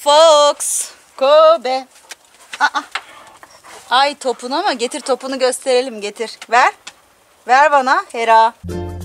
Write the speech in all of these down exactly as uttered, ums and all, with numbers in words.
Fox, Kobe. Aa. Ay topunu ama getir topunu gösterelim getir. Ver. Ver bana Hera.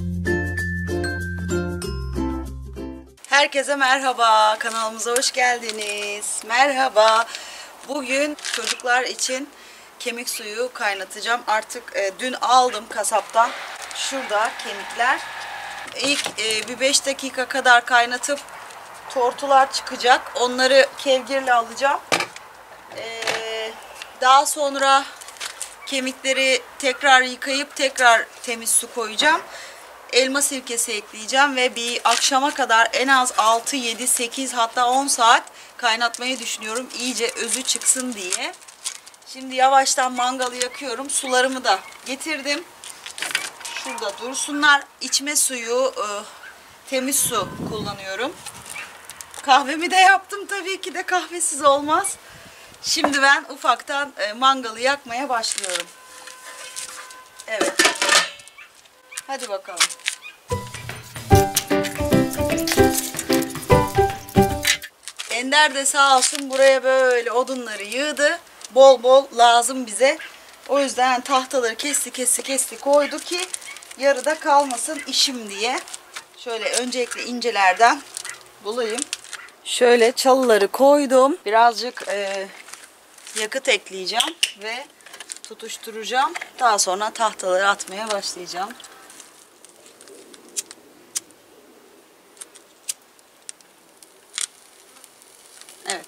Herkese merhaba. Kanalımıza hoş geldiniz. Merhaba. Bugün çocuklar için kemik suyu kaynatacağım. Artık e, dün aldım kasaptan. Şurada kemikler. İlk e, bir beş dakika kadar kaynatıp tortular çıkacak. Onları kevgirle alacağım. Ee, daha sonra kemikleri tekrar yıkayıp tekrar temiz su koyacağım. Elma sirkesi ekleyeceğim ve bir akşama kadar en az altı yedi sekiz hatta on saat kaynatmayı düşünüyorum. İyice özü çıksın diye. Şimdi yavaştan mangalı yakıyorum. Sularımı da getirdim. Şurada dursunlar. İçme suyu, e, temiz su kullanıyorum. Kahvemi de yaptım, tabii ki de kahvesiz olmaz. Şimdi ben ufaktan e, mangalı yakmaya başlıyorum. Evet. Hadi bakalım. Ender de sağ olsun buraya böyle odunları yığdı. Bol bol lazım bize. O yüzden tahtaları kesti kesti kesti koydu ki yarıda kalmasın işim diye. Şöyle öncelikle incelerden bulayım. Şöyle çalıları koydum. Birazcık e, yakıt ekleyeceğim ve tutuşturacağım. Daha sonra tahtaları atmaya başlayacağım. Evet.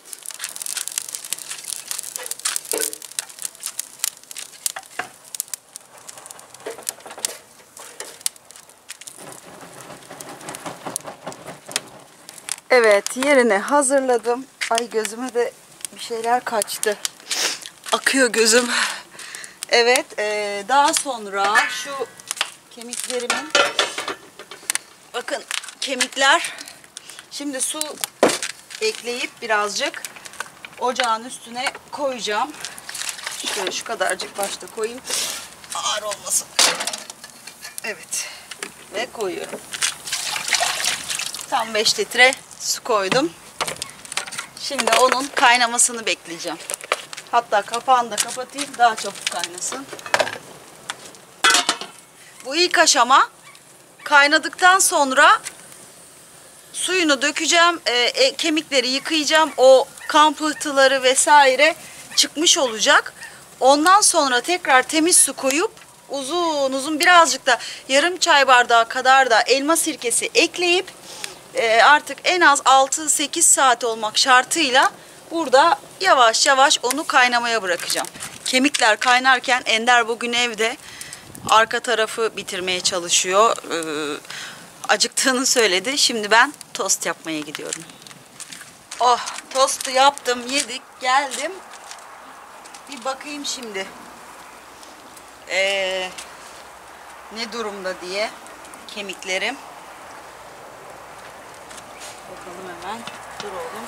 Evet, yerini hazırladım. Ay gözüme de bir şeyler kaçtı. Akıyor gözüm. Evet, ee, daha sonra şu kemiklerimin, bakın kemikler, şimdi su ekleyip birazcık ocağın üstüne koyacağım. Şöyle şu kadarcık başta koyayım. Ağır olmasın. Evet. Ve koyuyorum. Tam beş litre su koydum. Şimdi onun kaynamasını bekleyeceğim. Hatta kapağını da kapatayım, daha çabuk kaynasın. Bu ilk aşama. Kaynadıktan sonra suyunu dökeceğim, e, e, kemikleri yıkayacağım. O kan pıhtıları vesaire çıkmış olacak. Ondan sonra tekrar temiz su koyup uzun uzun birazcık da yarım çay bardağı kadar da elma sirkesi ekleyip e, artık en az altı sekiz saat olmak şartıyla burada yavaş yavaş onu kaynamaya bırakacağım. Kemikler kaynarken Ender bugün evde arka tarafı bitirmeye çalışıyor. Ee, acıktığını söyledi. Şimdi ben tost yapmaya gidiyorum. Oh, tostu yaptım, yedik, geldim. Bir bakayım şimdi. Ee, ne durumda diye kemiklerim. Bakalım hemen. Dur oğlum.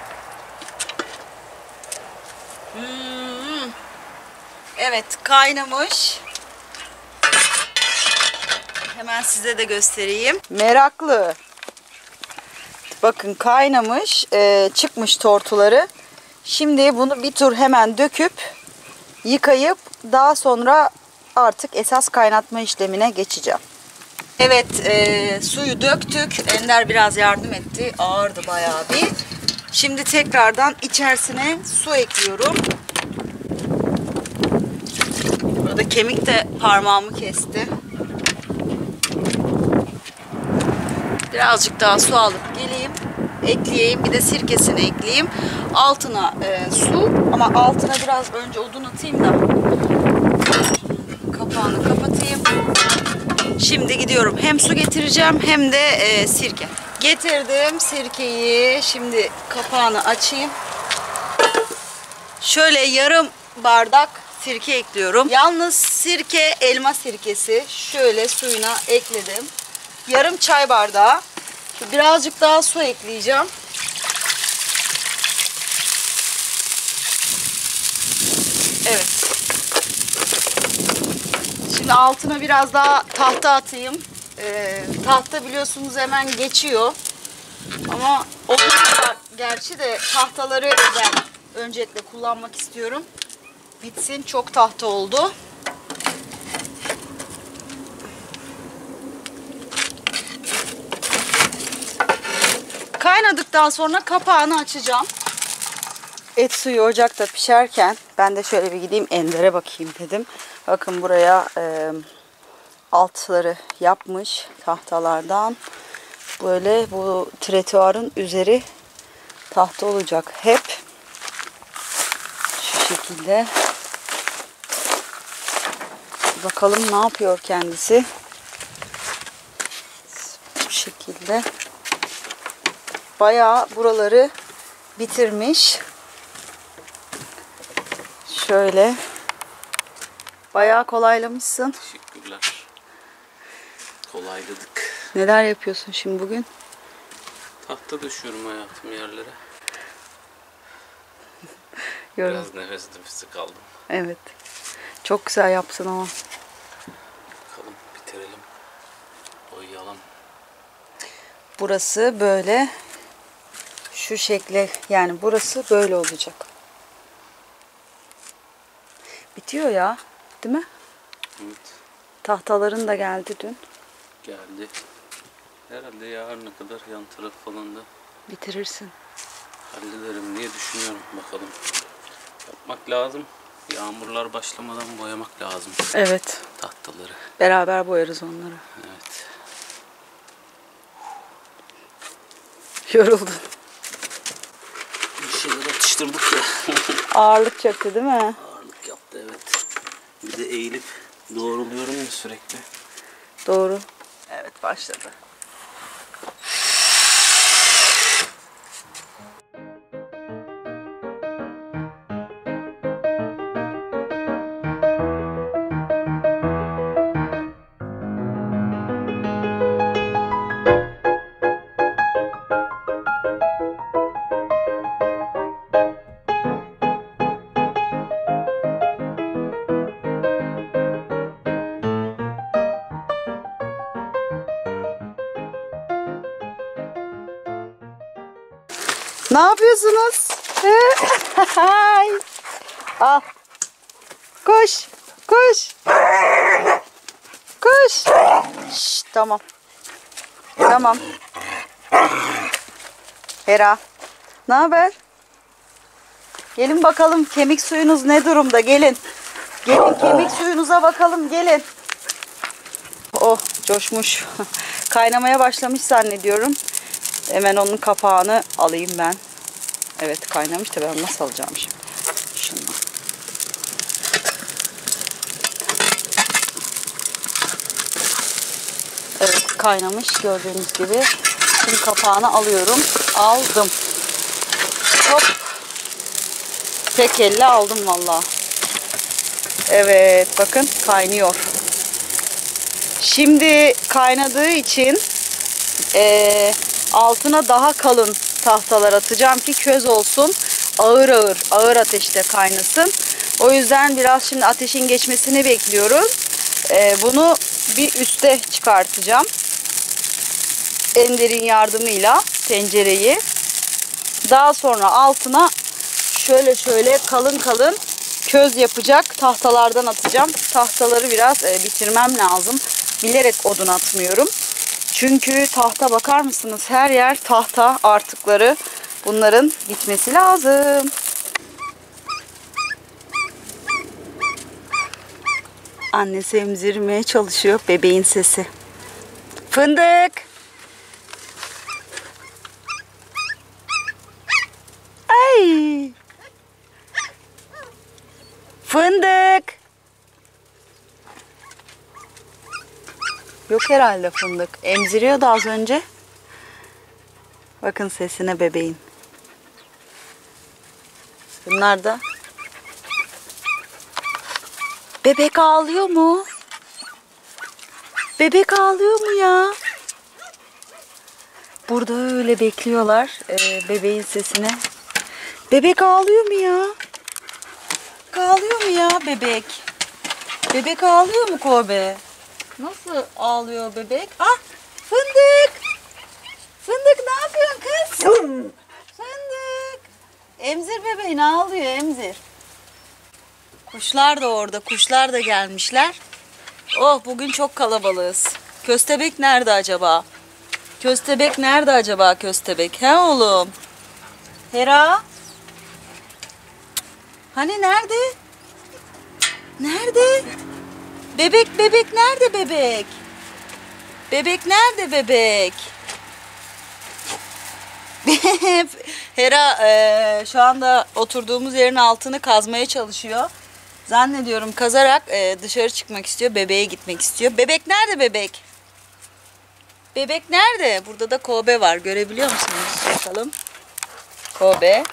Hmm. Evet, kaynamış. Hemen size de göstereyim. Meraklı. Bakın kaynamış, e, çıkmış tortuları. Şimdi bunu bir tur hemen döküp yıkayıp daha sonra artık esas kaynatma işlemine geçeceğim. Evet, e, suyu döktük. Ender biraz yardım etti. Ağırdı bayağı bir. Şimdi tekrardan içerisine su ekliyorum. Burada kemik de parmağımı kesti. Birazcık daha su alıp geleyim. Ekleyeyim. Bir de sirkesini ekleyeyim. Altına e, su. Ama altına biraz önce odun atayım da kapağını kapatayım. Şimdi gidiyorum. Hem su getireceğim hem de e, sirke. Getirdim sirkeyi. Şimdi kapağını açayım. Şöyle yarım bardak sirke ekliyorum. Yalnız sirke elma sirkesi. Şöyle suyuna ekledim. Yarım çay bardağı. Birazcık daha su ekleyeceğim. Evet. Şimdi altına biraz daha tahta atayım. Ee, tahta biliyorsunuz hemen geçiyor. Ama o kadar gerçi de tahtaları ben öncelikle kullanmak istiyorum. Bitsin, çok tahta oldu. Kaynadıktan sonra kapağını açacağım. Et suyu ocakta pişerken ben de şöyle bir gideyim Ender'e bakayım dedim. Bakın buraya e, altları yapmış tahtalardan. Böyle bu tretuarın üzeri tahta olacak hep. Şu şekilde. Bakalım ne yapıyor kendisi. Bu şekilde. Bayağı buraları bitirmiş. Şöyle. Bayağı kolaylamışsın. Teşekkürler. Kolayladık. Neler yapıyorsun şimdi bugün? Tahta düşüyorum hayatım yerlere. Yorum. Biraz nefes nefese kaldım. Evet. Çok güzel yapsın ama. Bakalım bitirelim. Boyayalım. Burası böyle. Şu şekle, yani burası böyle olacak. Bitiyor ya. Değil mi? Evet. Tahtaların da geldi dün. Geldi. Herhalde yarına kadar yan taraf falan da Bitirirsin. hallederim diye düşünüyorum. Bakalım. Yapmak lazım. Yağmurlar başlamadan boyamak lazım. Evet. Tahtaları. Beraber boyarız onları. Evet. Yoruldun. Bir şeyler atıştırdık ya. Ağırlık çöktü değil mi? Ağırlık yaptı evet. Bir de eğilip doğruluyorum ya sürekli. Doğru. Evet, başladı. Ne yapıyorsunuz? Al. Koş. Koş. Koş. Şşt, tamam. Tamam. Hera. Ne haber? Gelin bakalım, kemik suyunuz ne durumda? Gelin. Gelin kemik suyunuza bakalım, gelin. Oh, coşmuş. Kaynamaya başlamış zannediyorum. Hemen onun kapağını alayım ben. Evet, kaynamış da ben nasıl alacağım şimdi? Şundan. Evet, kaynamış gördüğünüz gibi. Şimdi kapağını alıyorum. Aldım. Hop. Tek elle aldım vallahi. Evet, bakın kaynıyor. Şimdi kaynadığı için eee altına daha kalın tahtalar atacağım ki köz olsun. Ağır ağır, ağır ateşte kaynasın. O yüzden biraz şimdi ateşin geçmesini bekliyorum. Ee, bunu bir üste çıkartacağım. Ender'in yardımıyla tencereyi. Daha sonra altına şöyle şöyle kalın kalın köz yapacak tahtalardan atacağım. Tahtaları biraz e, bitirmem lazım. Bilerek odun atmıyorum. Çünkü tahta, bakar mısınız? Her yer tahta artıkları. Bunların gitmesi lazım. Annesi emzirmeye çalışıyor. Bebeğin sesi. Fındık. Ay. Fındık. Yok herhalde fındık. Emziriyordu az önce. Bakın sesine bebeğin. Bunlar da. Bebek ağlıyor mu? Bebek ağlıyor mu ya? Burada öyle bekliyorlar e, bebeğin sesine. Bebek ağlıyor mu ya? Ağlıyor mu ya bebek? Bebek ağlıyor mu Kobe? Nasıl ağlıyor bebek? Ah, fındık. Fındık ne yapıyorsun kız? Fındık. Emzir bebeğini, ağlıyor emzir. Kuşlar da orada. Kuşlar da gelmişler. Oh, bugün çok kalabalığız. Köstebek nerede acaba? Köstebek nerede acaba köstebek? He oğlum? Hera? Hani nerede? Nerede? Bebek bebek nerede bebek? Bebek nerede bebek? Hera e, şu anda oturduğumuz yerin altını kazmaya çalışıyor. Zannediyorum kazarak e, dışarı çıkmak istiyor. Bebeğe gitmek istiyor. Bebek nerede bebek? Bebek nerede? Burada da Kobe var. Görebiliyor musunuz? Bakalım. Kobe.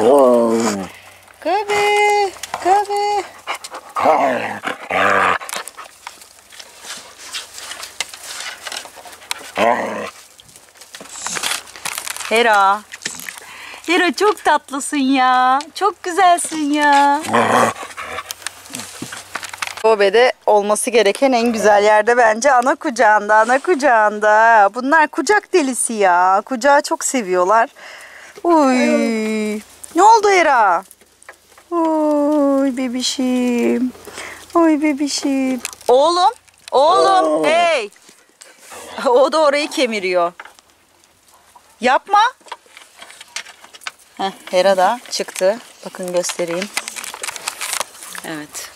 Kobe. Kobe. Hera. Hera çok tatlısın ya. Çok güzelsin ya. Kobe'de olması gereken en güzel yerde bence ana kucağında, ana kucağında. Bunlar kucak delisi ya. Kucağı çok seviyorlar. Uy. Ne oldu Hera? Oy bebişim. Oy bebişim. Oğlum. Oğlum. Hey. O da orayı kemiriyor. Yapma. Heh, Hera da çıktı. Bakın göstereyim. Evet.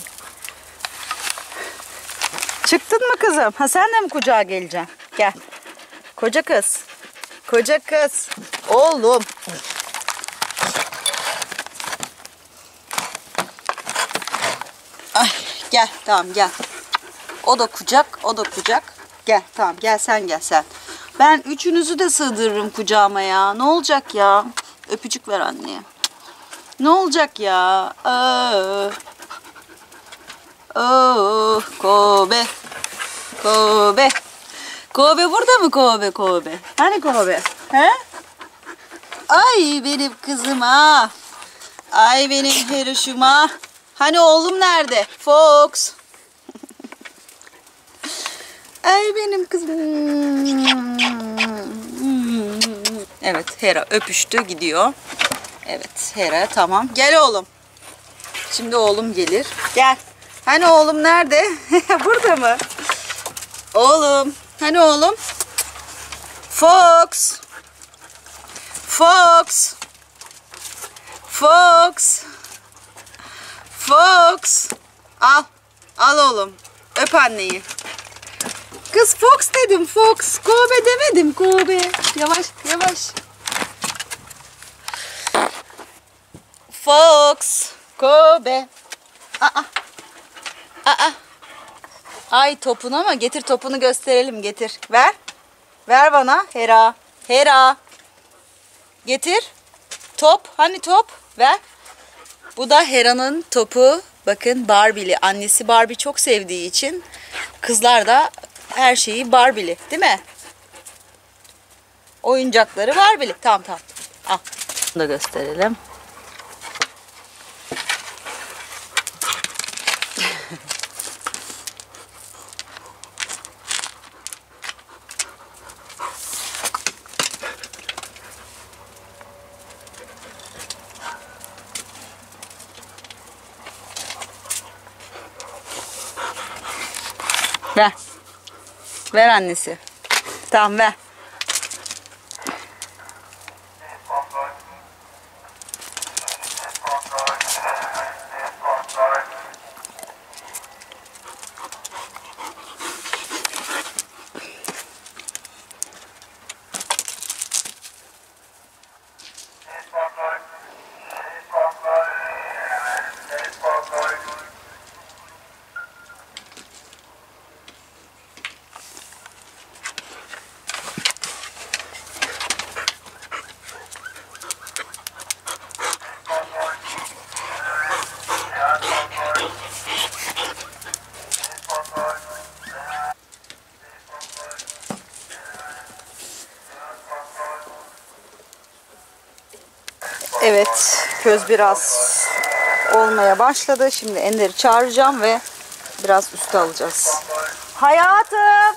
Çıktın mı kızım? Ha sen de mi kucağa geleceksin? Gel. Koca kız. Koca kız. Oğlum. Ay, gel tamam gel. O da kucak, o da kucak. Gel tamam gel sen gel sen. Ben üçünüzü de sığdırırım kucağıma ya. Ne olacak ya? Öpücük ver anneye. Ne olacak ya? Aa. Oh, Kobe. Kobe. Kobe burada mı Kobe Kobe? Hani Kobe? He? Ay benim kızıma. Ay benim heruşuma. Hani oğlum nerede? Fox. Ay benim kızım. Evet Hera öpüştü gidiyor. Evet Hera tamam. Gel oğlum. Şimdi oğlum gelir. Gel. Hani oğlum nerede? Burada mı? Oğlum. Hani oğlum? Fox. Fox. Fox. Fox. Al. Al oğlum. Öp anneyi. Kız Fox dedim. Fox. Kobe demedim. Kobe. Yavaş yavaş. Fox. Kobe. Aa. Aa. Ay topunu ama getir topunu gösterelim getir. Ver. Ver bana Hera. Hera. Getir. Top. Hani top? Ver. Bu da Hera'nın topu. Bakın Barbie'li. Annesi Barbie çok sevdiği için kızlar da her şeyi Barbie'li. Değil mi? Oyuncakları Barbie'li. Tamam tamam. Al. Bunu da gösterelim. Ver. Ver annesi. Tamam ver. Evet, köz biraz olmaya başladı. Şimdi Ender'i çağıracağım ve biraz üste alacağız. Hayatım!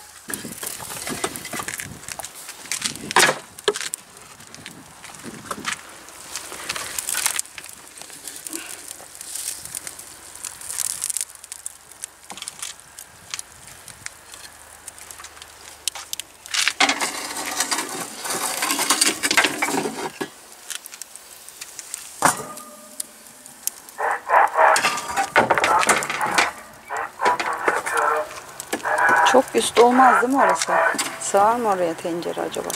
Üst olmaz değil mi orası? Sığar mı oraya tencere acaba?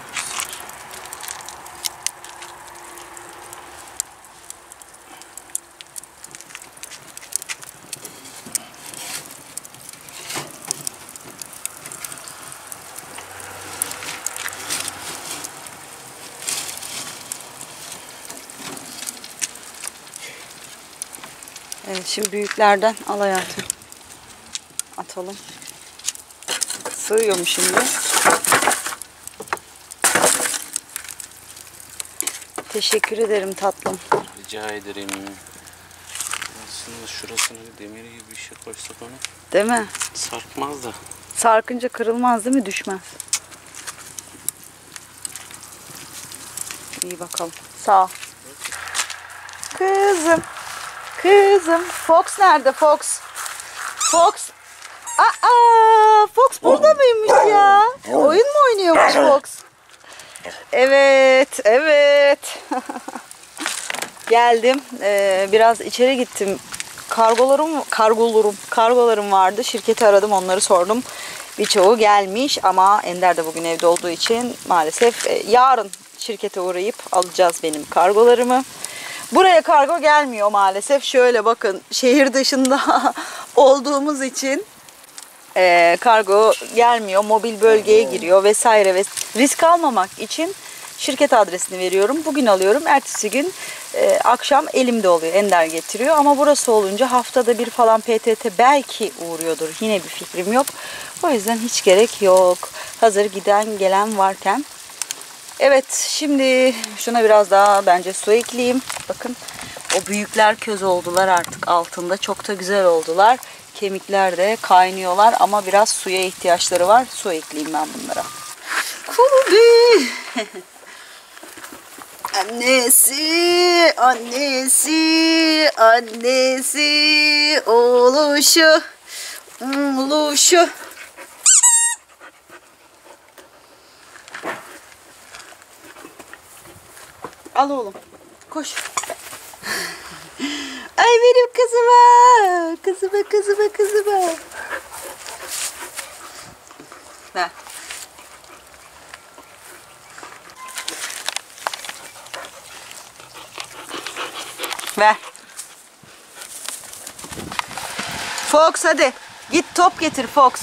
Evet, şimdi büyüklerden al hayatım. Atalım. Sığıyor mu şimdi? Teşekkür ederim tatlım. Rica ederim. Aslında şurasına bir demir gibi bir şey koysak onu. Değil mi? Sarkmaz da. Sarkınca kırılmaz değil mi? Düşmez. İyi bakalım. Sağ ol. Kızım. Kızım. Fox nerede Fox? Fox. Aa, Fox burada mıymış ya? Oyun mu oynuyormuş Fox? Evet, evet. Geldim. Ee, biraz içeri gittim. Kargolarım, kargolarım, kargolarım vardı. Şirketi aradım, onları sordum. Birçoğu gelmiş ama Ender de bugün evde olduğu için maalesef e, yarın şirkete uğrayıp alacağız benim kargolarımı. Buraya kargo gelmiyor maalesef. Şöyle bakın, şehir dışında olduğumuz için e, kargo gelmiyor. Mobil bölgeye giriyor vesaire ve risk almamak için şirket adresini veriyorum. Bugün alıyorum. Ertesi gün e, akşam elimde oluyor. Ender getiriyor. Ama burası olunca haftada bir falan P T T belki uğruyordur. Yine bir fikrim yok. O yüzden hiç gerek yok. Hazır giden gelen varken. Evet, şimdi şuna biraz daha bence su ekleyeyim. Bakın o büyükler köz oldular artık altında. Çok da güzel oldular. Kemikler de kaynıyorlar ama biraz suya ihtiyaçları var. Su ekleyeyim ben bunlara. Kulubi. Annesi, annesi, annesi, oluşu, oluşu. Al oğlum, koş. Ay benim kızıma, kızıma, kızıma, kızıma. Ver. Ver. Fox hadi. Git top getir Fox.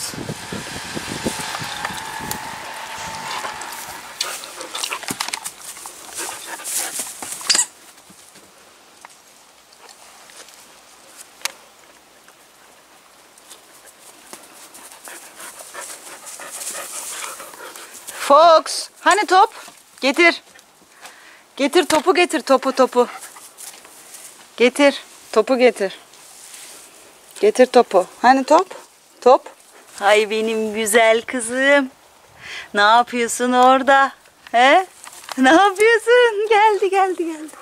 Fox. Hani top? Getir. Getir topu getir topu topu. Getir. Topu getir. Getir topu. Hani top? Top. Hay benim güzel kızım. Ne yapıyorsun orada? He? Ne yapıyorsun? Geldi geldi geldi.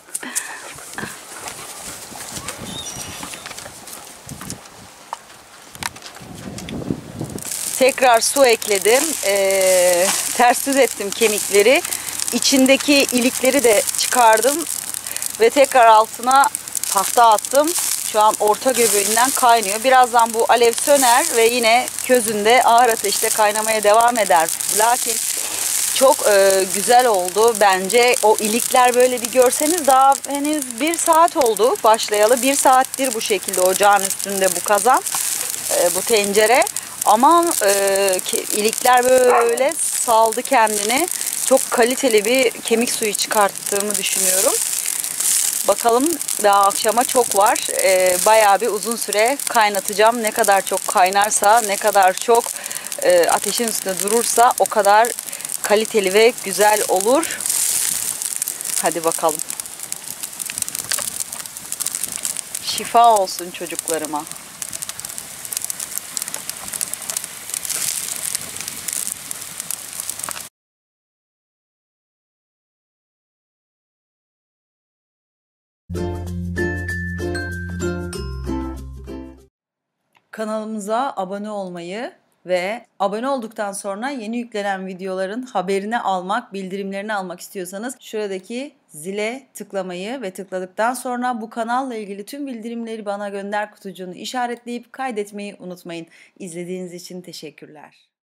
Tekrar su ekledim. Ee, ters düz ettim kemikleri. İçindeki ilikleri de çıkardım. Ve tekrar altına tahta attım. Şu an orta göbeğinden kaynıyor. Birazdan bu alev söner ve yine közünde ağır ateşte kaynamaya devam eder. Lakin çok e, güzel oldu bence. O ilikler böyle bir görseniz, daha henüz bir saat oldu başlayalı. Bir saattir bu şekilde ocağın üstünde bu kazan, e, bu tencere. Ama e, ilikler böyle saldı kendini. Çok kaliteli bir kemik suyu çıkarttığımı düşünüyorum. Bakalım, daha akşama çok var. Ee, bayağı bir uzun süre kaynatacağım. Ne kadar çok kaynarsa, ne kadar çok e, ateşin üstünde durursa o kadar kaliteli ve güzel olur. Hadi bakalım. Şifa olsun çocuklarıma. Kanalımıza abone olmayı Ve abone olduktan sonra yeni yüklenen videoların haberini almak, bildirimlerini almak istiyorsanız şuradaki zile tıklamayı ve tıkladıktan sonra bu kanalla ilgili tüm bildirimleri bana gönder kutucuğunu işaretleyip kaydetmeyi unutmayın. İzlediğiniz için teşekkürler.